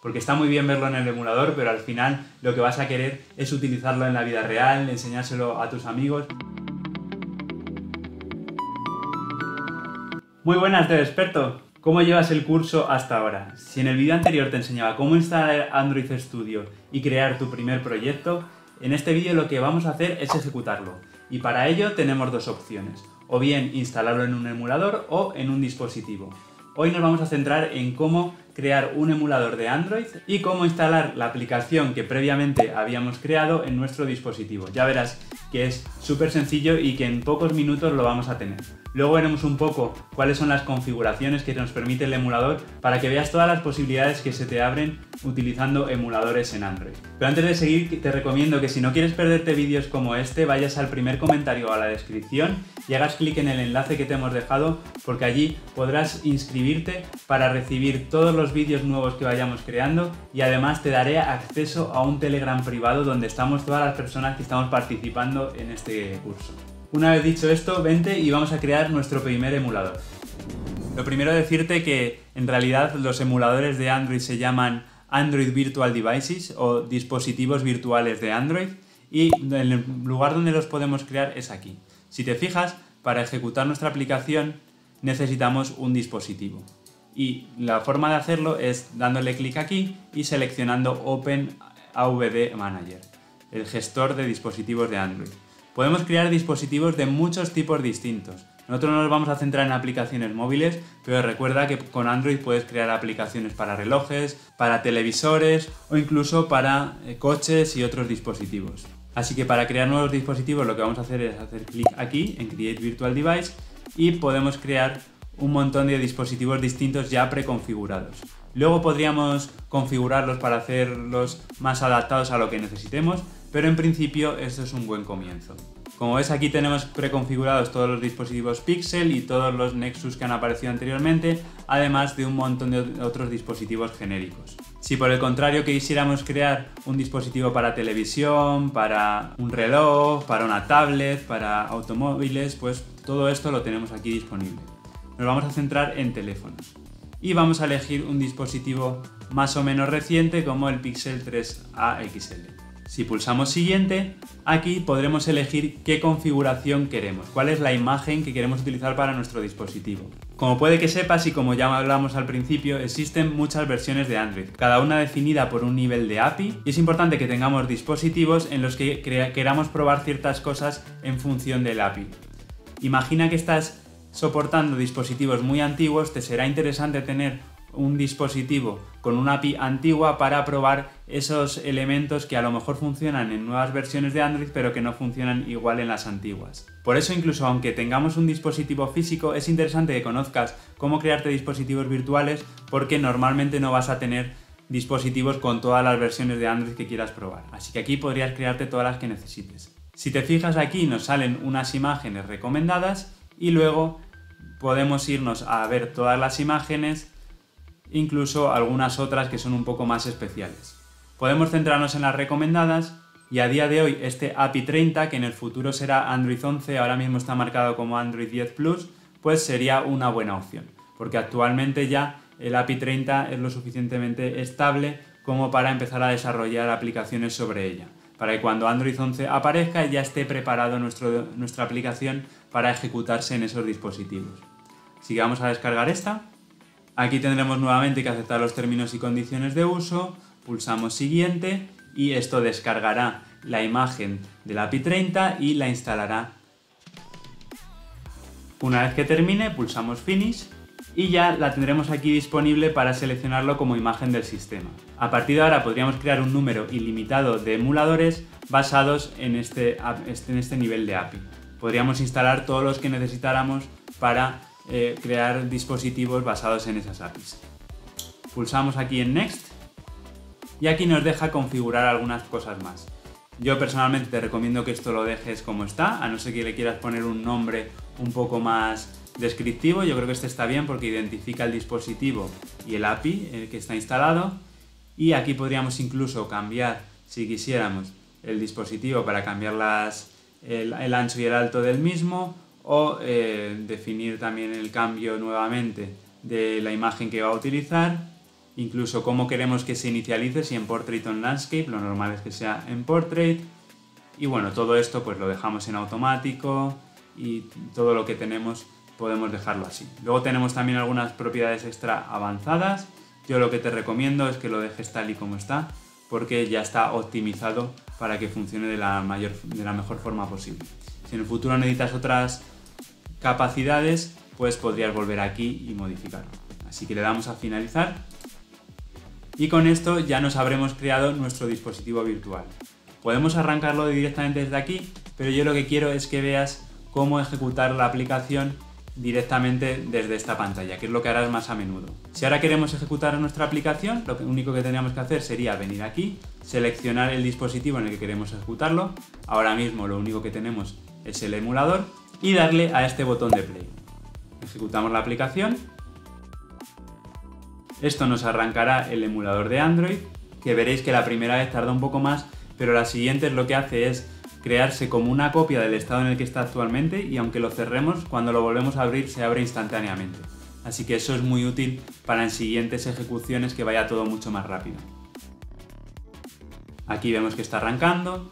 porque está muy bien verlo en el emulador, pero al final lo que vas a querer es utilizarlo en la vida real, enseñárselo a tus amigos. Muy buenas, Experto. ¿Cómo llevas el curso hasta ahora? Si en el vídeo anterior te enseñaba cómo instalar Android Studio y crear tu primer proyecto, en este vídeo lo que vamos a hacer es ejecutarlo. Y para ello tenemos dos opciones, o bien instalarlo en un emulador o en un dispositivo. Hoy nos vamos a centrar en cómo crear un emulador de Android y cómo instalar la aplicación que previamente habíamos creado en nuestro dispositivo. Ya verás que es súper sencillo y que en pocos minutos lo vamos a tener. Luego veremos un poco cuáles son las configuraciones que nos permite el emulador para que veas todas las posibilidades que se te abren utilizando emuladores en Android. Pero antes de seguir, te recomiendo que si no quieres perderte vídeos como este, vayas al primer comentario o a la descripción y hagas clic en el enlace que te hemos dejado, porque allí podrás inscribirte para recibir todos los vídeos nuevos que vayamos creando y además te daré acceso a un Telegram privado donde estamos todas las personas que estamos participando en este curso. Una vez dicho esto, vente y vamos a crear nuestro primer emulador. Lo primero decirte que en realidad los emuladores de Android se llaman Android Virtual Devices o dispositivos virtuales de Android y el lugar donde los podemos crear es aquí. Si te fijas, para ejecutar nuestra aplicación necesitamos un dispositivo. Y la forma de hacerlo es dándole clic aquí y seleccionando Open AVD Manager, el gestor de dispositivos de Android. Podemos crear dispositivos de muchos tipos distintos. Nosotros no nos vamos a centrar en aplicaciones móviles, pero recuerda que con Android puedes crear aplicaciones para relojes, para televisores o incluso para coches y otros dispositivos. Así que para crear nuevos dispositivos lo que vamos a hacer es hacer clic aquí en Create Virtual Device y podemos crear un montón de dispositivos distintos ya preconfigurados. Luego podríamos configurarlos para hacerlos más adaptados a lo que necesitemos, pero en principio esto es un buen comienzo. Como ves, aquí tenemos preconfigurados todos los dispositivos Pixel y todos los Nexus que han aparecido anteriormente, además de un montón de otros dispositivos genéricos. Si por el contrario quisiéramos crear un dispositivo para televisión, para un reloj, para una tablet, para automóviles, pues todo esto lo tenemos aquí disponible. Nos vamos a centrar en teléfonos y vamos a elegir un dispositivo más o menos reciente como el Pixel 3a XL. Si pulsamos siguiente, aquí podremos elegir qué configuración queremos, cuál es la imagen que queremos utilizar para nuestro dispositivo. Como puede que sepas y como ya hablamos al principio, existen muchas versiones de Android, cada una definida por un nivel de API, y es importante que tengamos dispositivos en los que queramos probar ciertas cosas en función del API. Imagina que estás soportando dispositivos muy antiguos, te será interesante tener un dispositivo con una API antigua para probar esos elementos que a lo mejor funcionan en nuevas versiones de Android pero que no funcionan igual en las antiguas. Por eso, incluso aunque tengamos un dispositivo físico, es interesante que conozcas cómo crearte dispositivos virtuales, porque normalmente no vas a tener dispositivos con todas las versiones de Android que quieras probar. Así que aquí podrías crearte todas las que necesites. Si te fijas, aquí nos salen unas imágenes recomendadas y luego podemos irnos a ver todas las imágenes, incluso algunas otras que son un poco más especiales. Podemos centrarnos en las recomendadas y a día de hoy este API 30, que en el futuro será Android 11, ahora mismo está marcado como Android 10 Plus, pues sería una buena opción, porque actualmente ya el API 30 es lo suficientemente estable como para empezar a desarrollar aplicaciones sobre ella, para que cuando Android 11 aparezca ya esté preparado nuestra aplicación para ejecutarse en esos dispositivos. Así que vamos a descargar esta. Aquí tendremos nuevamente que aceptar los términos y condiciones de uso, pulsamos siguiente y esto descargará la imagen del API 30 y la instalará. Una vez que termine, pulsamos Finish y ya la tendremos aquí disponible para seleccionarlo como imagen del sistema. A partir de ahora podríamos crear un número ilimitado de emuladores basados en este nivel de API. Podríamos instalar todos los que necesitáramos para crear dispositivos basados en esas APIs. Pulsamos aquí en Next y aquí nos deja configurar algunas cosas más. Yo personalmente te recomiendo que esto lo dejes como está, a no ser que le quieras poner un nombre un poco más descriptivo. Yo creo que este está bien porque identifica el dispositivo y el API que está instalado, y aquí podríamos incluso cambiar, si quisiéramos, el dispositivo para cambiar el ancho y el alto del mismo, o definir también el cambio nuevamente de la imagen que va a utilizar. incluso cómo queremos que se inicialice, si en Portrait o en Landscape, lo normal es que sea en Portrait. Y bueno, todo esto pues lo dejamos en automático y todo lo que tenemos podemos dejarlo así. Luego tenemos también algunas propiedades extra avanzadas. Yo lo que te recomiendo es que lo dejes tal y como está, porque ya está optimizado para que funcione de la mejor forma posible. Si en el futuro necesitas otras capacidades, pues podrías volver aquí y modificarlo. Así que le damos a finalizar y con esto ya nos habremos creado nuestro dispositivo virtual. Podemos arrancarlo directamente desde aquí, pero yo lo que quiero es que veas cómo ejecutar la aplicación directamente desde esta pantalla, que es lo que harás más a menudo. Si ahora queremos ejecutar nuestra aplicación, lo único que tendríamos que hacer sería venir aquí, seleccionar el dispositivo en el que queremos ejecutarlo. Ahora mismo lo único que tenemos es el emulador y darle a este botón de play. Ejecutamos la aplicación. Esto nos arrancará el emulador de Android, que veréis que la primera vez tarda un poco más, pero la siguiente lo que hace es crearse como una copia del estado en el que está actualmente y aunque lo cerremos, cuando lo volvemos a abrir se abre instantáneamente. Así que eso es muy útil para en siguientes ejecuciones que vaya todo mucho más rápido. Aquí vemos que está arrancando.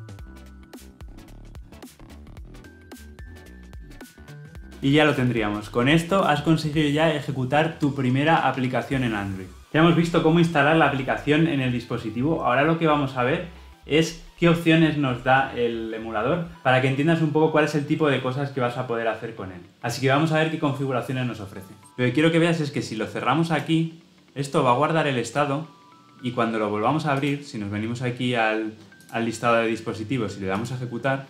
Y ya lo tendríamos. Con esto has conseguido ya ejecutar tu primera aplicación en Android. Ya hemos visto cómo instalar la aplicación en el dispositivo. Ahora lo que vamos a ver es qué opciones nos da el emulador para que entiendas un poco cuál es el tipo de cosas que vas a poder hacer con él. Así que vamos a ver qué configuraciones nos ofrece. Lo que quiero que veas es que si lo cerramos aquí, esto va a guardar el estado y cuando lo volvamos a abrir, si nos venimos aquí al listado de dispositivos y le damos a ejecutar,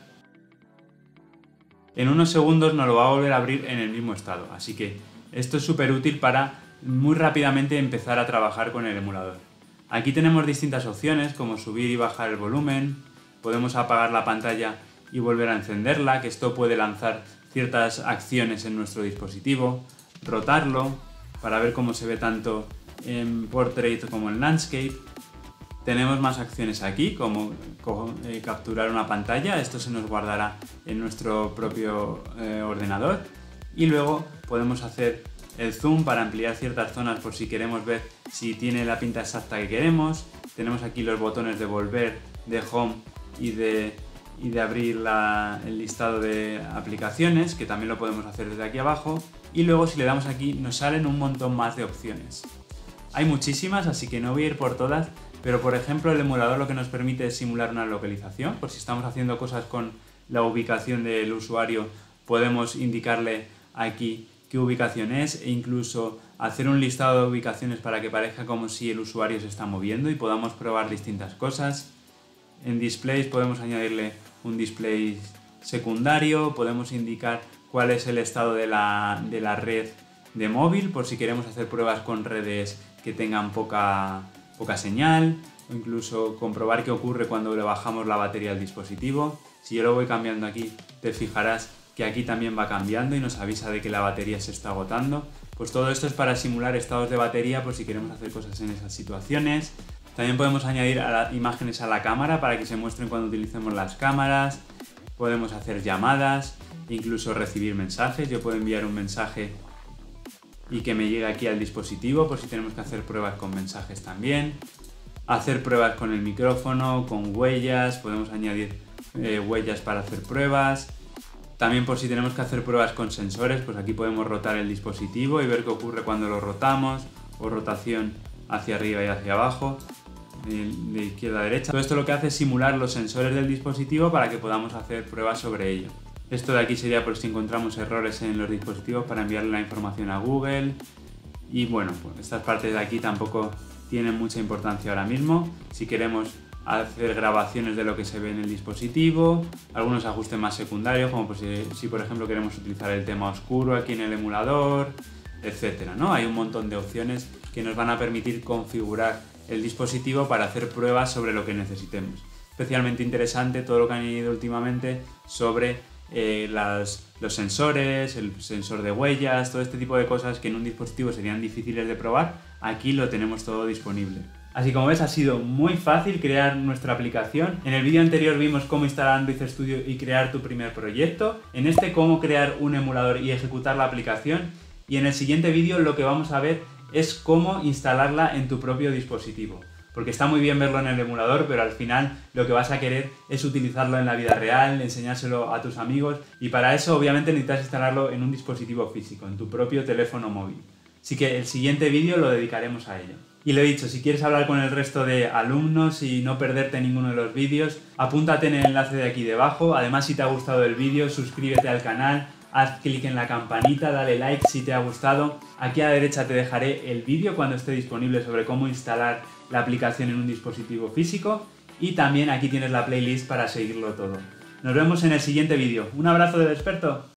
en unos segundos nos lo va a volver a abrir en el mismo estado. Así que esto es súper útil para muy rápidamente empezar a trabajar con el emulador. Aquí tenemos distintas opciones como subir y bajar el volumen, podemos apagar la pantalla y volver a encenderla, que esto puede lanzar ciertas acciones en nuestro dispositivo, rotarlo para ver cómo se ve tanto en Portrait como en Landscape. Tenemos más acciones aquí, como capturar una pantalla, esto se nos guardará en nuestro propio ordenador. Y luego podemos hacer el zoom para ampliar ciertas zonas por si queremos ver si tiene la pinta exacta que queremos. Tenemos aquí los botones de volver, de home y de abrir el listado de aplicaciones, que también lo podemos hacer desde aquí abajo. Y luego si le damos aquí nos salen un montón más de opciones. Hay muchísimas, así que no voy a ir por todas, pero por ejemplo el emulador lo que nos permite es simular una localización. Por si estamos haciendo cosas con la ubicación del usuario, podemos indicarle aquí qué ubicación es e incluso hacer un listado de ubicaciones para que parezca como si el usuario se está moviendo y podamos probar distintas cosas. En displays podemos añadirle un display secundario, podemos indicar cuál es el estado de la red de móvil por si queremos hacer pruebas con redes que tengan poca señal, o incluso comprobar qué ocurre cuando le bajamos la batería al dispositivo. Si yo lo voy cambiando aquí, te fijarás que aquí también va cambiando y nos avisa de que la batería se está agotando. Pues todo esto es para simular estados de batería por si queremos hacer cosas en esas situaciones. También podemos añadir imágenes a la cámara para que se muestren cuando utilicemos las cámaras. Podemos hacer llamadas, incluso recibir mensajes. Yo puedo enviar un mensaje y que me llegue aquí al dispositivo por si tenemos que hacer pruebas con mensajes también. Hacer pruebas con el micrófono, con huellas, podemos añadir huellas para hacer pruebas. También por si tenemos que hacer pruebas con sensores, pues aquí podemos rotar el dispositivo y ver qué ocurre cuando lo rotamos, o rotación hacia arriba y hacia abajo, de izquierda a derecha. Todo esto lo que hace es simular los sensores del dispositivo para que podamos hacer pruebas sobre ello. Esto de aquí sería por si encontramos errores en los dispositivos para enviarle la información a Google. Y bueno, pues estas partes de aquí tampoco tienen mucha importancia ahora mismo. Si queremos hacer grabaciones de lo que se ve en el dispositivo, algunos ajustes más secundarios, como pues si por ejemplo queremos utilizar el tema oscuro aquí en el emulador, etcétera, ¿no? Hay un montón de opciones que nos van a permitir configurar el dispositivo para hacer pruebas sobre lo que necesitemos. Especialmente interesante todo lo que han añadido últimamente sobre los sensores, el sensor de huellas, todo este tipo de cosas que en un dispositivo serían difíciles de probar, aquí lo tenemos todo disponible. Así como ves, ha sido muy fácil crear nuestra aplicación. En el vídeo anterior vimos cómo instalar Android Studio y crear tu primer proyecto. En este, cómo crear un emulador y ejecutar la aplicación. Y en el siguiente vídeo lo que vamos a ver es cómo instalarla en tu propio dispositivo. Porque está muy bien verlo en el emulador, pero al final lo que vas a querer es utilizarlo en la vida real, enseñárselo a tus amigos, y para eso obviamente necesitas instalarlo en un dispositivo físico, en tu propio teléfono móvil. Así que el siguiente vídeo lo dedicaremos a ello. Y lo he dicho, si quieres hablar con el resto de alumnos y no perderte ninguno de los vídeos, apúntate en el enlace de aquí debajo. Además, si te ha gustado el vídeo, suscríbete al canal, haz clic en la campanita, dale like si te ha gustado. Aquí a la derecha te dejaré el vídeo cuando esté disponible sobre cómo instalar la aplicación en un dispositivo físico, y también aquí tienes la playlist para seguirlo todo. Nos vemos en el siguiente vídeo. Un abrazo del experto.